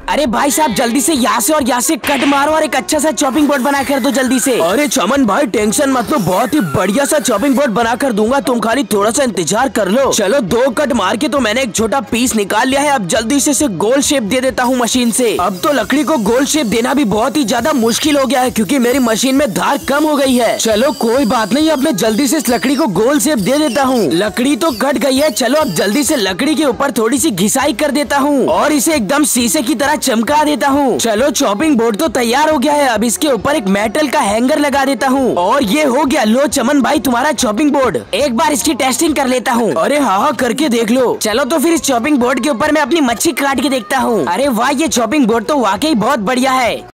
अरे भाई साहब जल्दी से यहाँ से और यहाँ से कट मारो और एक अच्छा सा चॉपिंग बोर्ड बना कर दो जल्दी से। अरे चमन भाई टेंशन मत लो, बहुत ही बढ़िया सा चॉपिंग बोर्ड बना कर दूंगा, तुम खाली थोड़ा सा इंतजार कर लो। चलो 2 कट मार के तो मैंने एक छोटा पीस निकाल लिया है, अब जल्दी से इसे गोल शेप दे देता हूँ मशीन से। अब तो लकड़ी को गोल शेप देना भी बहुत ही ज्यादा मुश्किल हो गया है क्योंकि मेरी मशीन में धार कम हो गई है। चलो कोई बात नहीं, अब मैं जल्दी से इस लकड़ी को गोल शेप दे देता हूँ। लकड़ी तो कट गई है, चलो अब जल्दी से लकड़ी के ऊपर थोड़ी सी घिसाई कर देता हूँ और इसे एकदम शीशे की तरह चमका देता हूँ। चलो चॉपिंग बोर्ड तो तैयार हो गया है, अब इसके ऊपर एक मेटल का हैंगर लगा देता हूँ और ये हो गया। लो चमन भाई तुम्हारा चॉपिंग बोर्ड। एक बार इसकी टेस्टिंग कर लेता हूँ। अरे हाँ करके देख लो। चलो तो फिर इस चॉपिंग बोर्ड के ऊपर मैं अपनी मच्छी काट के देखता हूँ। अरे वाह, ये चॉपिंग बोर्ड तो वाकई बहुत बढ़िया है।